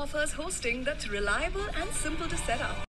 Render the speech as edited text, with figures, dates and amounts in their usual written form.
offers hosting that's reliable and simple to set up.